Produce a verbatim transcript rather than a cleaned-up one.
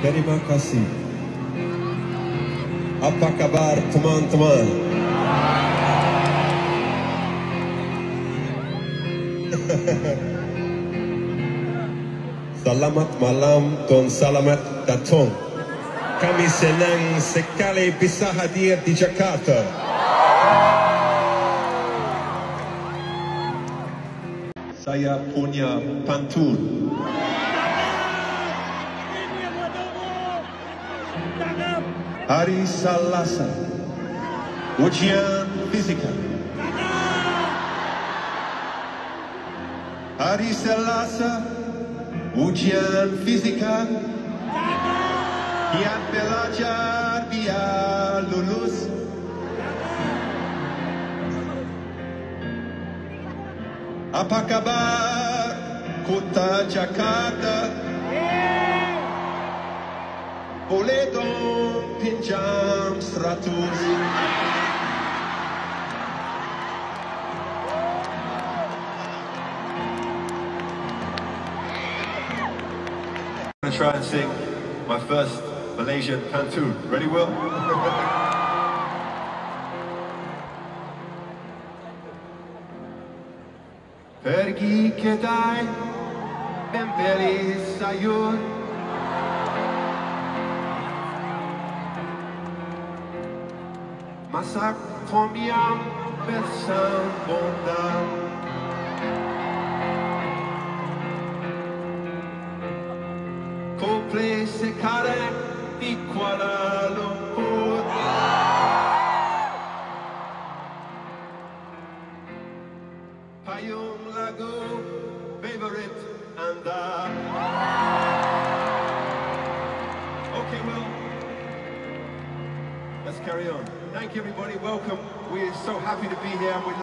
Terima kasih. Apa kabar teman-teman? Selamat malam dan selamat datang. Kami senang sekali bisa hadir di Jakarta. Saya punya pantun. Hari Selasa, ujian fisika. Hari Selasa, ujian fisika. Giat belajar biar lulus. Apa kabar kota Jakarta? Boleh dong pinjam seratus. I'm gonna try and sing my first Malaysian pantun. Ready, Will? Pergi kedai membeli sayur, masak tom yum bersambungan. Kopi sekarang di Kuala Lumpur. Payung lagu favorite anda. Okay, well, let's carry on. Thank you, everybody. Welcome. We're so happy to be here with